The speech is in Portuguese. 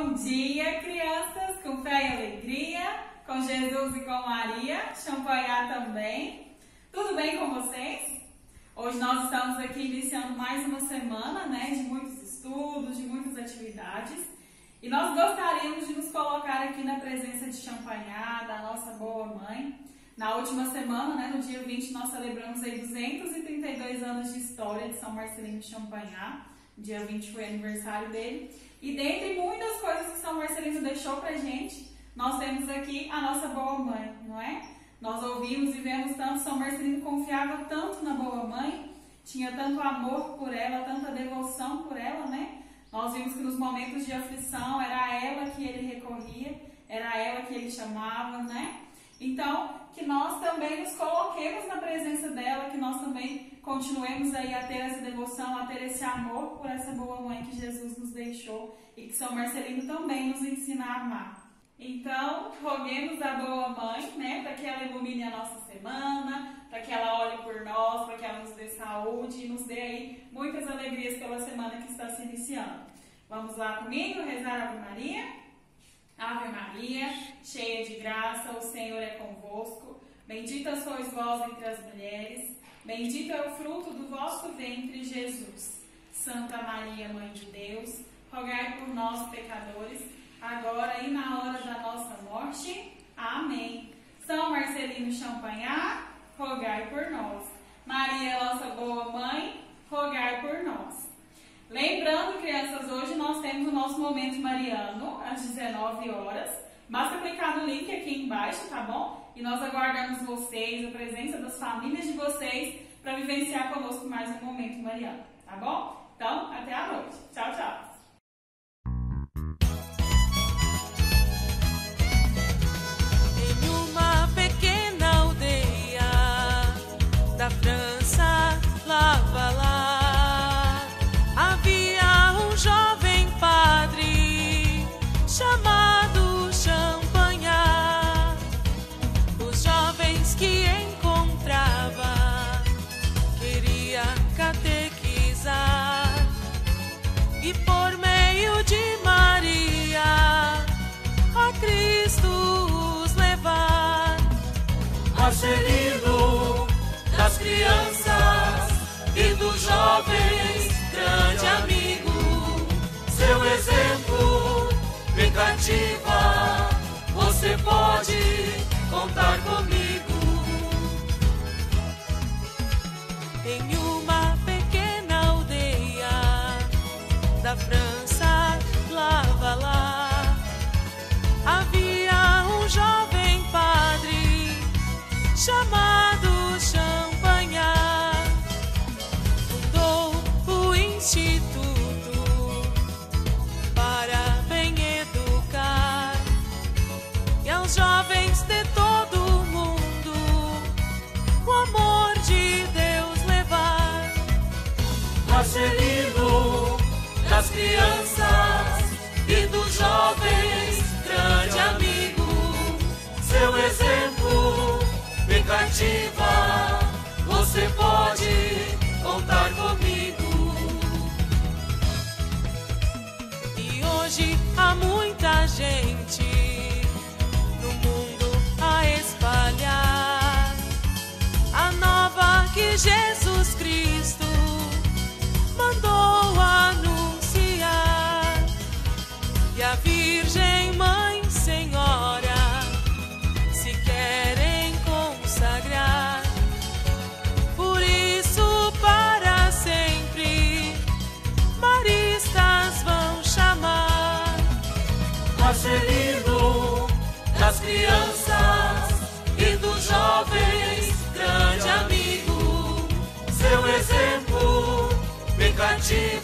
Bom dia, crianças, com fé e alegria, com Jesus e com Maria, Champagnat também. Tudo bem com vocês? Hoje nós estamos aqui iniciando mais uma semana, de muitos estudos, de muitas atividades. E nós gostaríamos de nos colocar aqui na presença de Champagnat, da nossa boa mãe. Na última semana, no dia 20, nós celebramos aí 232 anos de história de São Marcelino de Champagnat. Dia 20 foi aniversário dele. E dentre muitas coisas que São Marcelino deixou pra gente, nós temos aqui a nossa boa mãe, não é? Nós ouvimos e vemos tanto, São Marcelino confiava tanto na boa mãe, tinha tanto amor por ela, tanta devoção por ela, né? Nós vimos que nos momentos de aflição era a ela que ele recorria, era a ela que ele chamava, né? Então, que nós também nos coloquemos na presença dela, que nós também continuemos aí a ter essa devoção, a ter esse amor por essa boa mãe que Jesus nos deixou e que São Marcelino também nos ensina a amar. Então, roguemos a boa mãe, para que ela ilumine a nossa semana, para que ela olhe por nós, para que ela nos dê saúde e nos dê aí muitas alegrias pela semana que está se iniciando. Vamos lá comigo, rezar a Ave Maria? Ave Maria, cheia de graça, o Senhor é convosco. Bendita sois vós entre as mulheres, bendito é o fruto do vosso ventre, Jesus. Santa Maria, Mãe de Deus, rogai por nós, pecadores, agora e na hora da nossa morte. Amém. São Marcelino Champagnat, rogai por nós. Maria, nossa boa mãe, rogai por nós. Lembrando, crianças, hoje nós temos o nosso Momento Mariano, às 19 horas. Basta clicar no link aqui embaixo, tá bom? E nós aguardamos vocês, a presença das famílias de vocês, para vivenciar conosco mais um Momento Mariano, tá bom? Então, até a noite. Tchau, tchau. Em uma pequena aldeia da França, lava lá. Chamado Champagnat, os jovens que encontrava queria catequizar e por meio de Maria a Cristo os levar. Marcelino, das crianças e dos jovens, grande amigo, seu exemplo me cativa, você pode contar comigo. Em uma pequena aldeia da França, lava lá, havia um jovem padre chamado Champagnat. Fundou o instituto jovens de todo o mundo o amor de Deus levar. Marcelino, das crianças e dos jovens, grande amigo, seu exemplo me cativa, você pode contar comigo. E hoje há muita gente no mundo a espalhar a nova que Jesus Cristo mandou anunciar. E a Virgem Mãe Senhora se querem consagrar, por isso para sempre maristas vão chamar. Marcelino, das crianças e dos jovens, grande amigo, seu exemplo me cativa.